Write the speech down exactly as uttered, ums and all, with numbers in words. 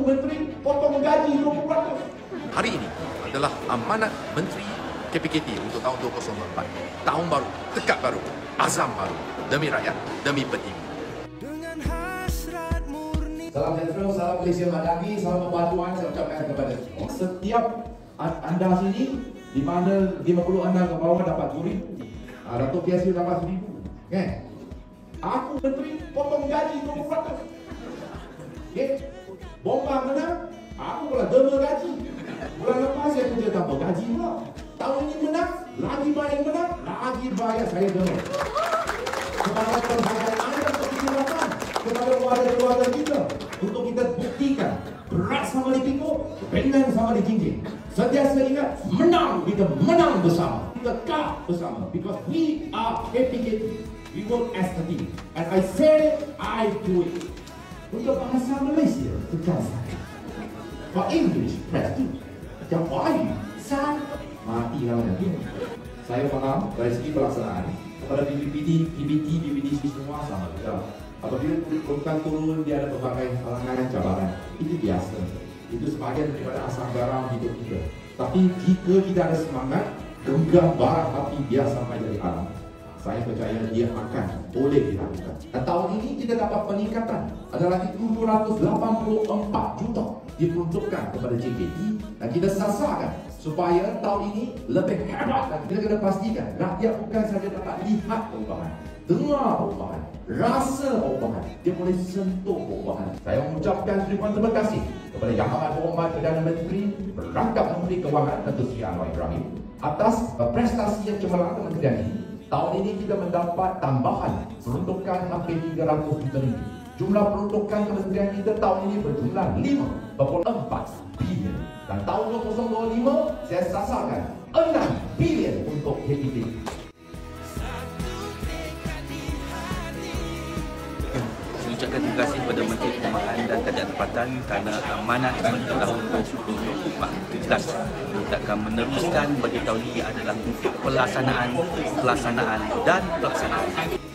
menteri potong gaji dua puluh peratus. Hari ini adalah amanat Menteri K P K T untuk tahun dua ribu dua puluh empat. Tahun baru, tekad baru, azam baru, demi rakyat, demi Pertiwi. Salam sejahtera, salam Malaysia Madani, salam pembantuan saya ucapkan kepada semua. Setiap anda sini, di mana lima puluh anda ke bawah dapat dua ribu, Dato' P S U dapat seribu. Kan? Aku menteri potong gaji dua puluh peratus. Okay? Bomba menang, aku pula dema gaji. Bulan lepas saya kerja tambah gaji pula. Tahun ini menang, lagi banyak menang, lagi bayar saya dema. Kepada pelbagai anda kepikiran, kepada keluarga-keluarga kita, untuk kita buktikan berat sama ditengok, ringan sama dijinjing. Sentiasa ingat, menang, kita menang bersama. Kita kah bersama. Because we are K P K T. We work as a team. As I say, I do it. Untuk bahasa Malaysia, tegas saya. For English, press two. Macam Melayu, saya mati namanya. Saya faham dari segi pelaksanaan. Kepada B B P T, B B T, B B D semua sama juga. Apabila bukan turun, dia ada berbagai halangan cabaran. Itu biasa. Itu sebahagian daripada asam garam hidup kita. Tapi jika kita ada semangat, genggam bara api biar sampai dari alam, saya percaya dia akan boleh dilakukan. Dan tahun ini kita dapat peningkatan. Ada lagi tujuh ratus lapan puluh empat juta diperuntukkan kepada J K T dan kita sasarkan supaya tahun ini lebih hebat lagi. Kita kena pastikan rakyat bukan saja dapat lihat perubahan, dengar perubahan, rasa perubahan, dia boleh sentuh perubahan. Saya mengucapkan ribuan terima kasih kepada Yang Amat Berhormat Perdana Menteri, Perangkap Menteri Kewangan Datuk Seri Anwar Ibrahim atas prestasi yang cemerlang kementerian ini. Tahun ini kita mendapat tambahan peruntukan hampir tiga ratus juta ringgit. Jumlah peruntukan kementerian kita tahun ini berjumlah lima perpuluhan empat bilion. Dan tahun dua ribu dua puluh lima saya sasarkan enam bilion untuk K P K T. Saya ucapkan terima kasih kepada Menteri Perumahan dan Kerajaan Tempatan kerana amanat pada tahun dua ribu empat belas. Kita akan meneruskan bagi tahun ini adalah untuk pelaksanaan, pelaksanaan dan pelaksanaan.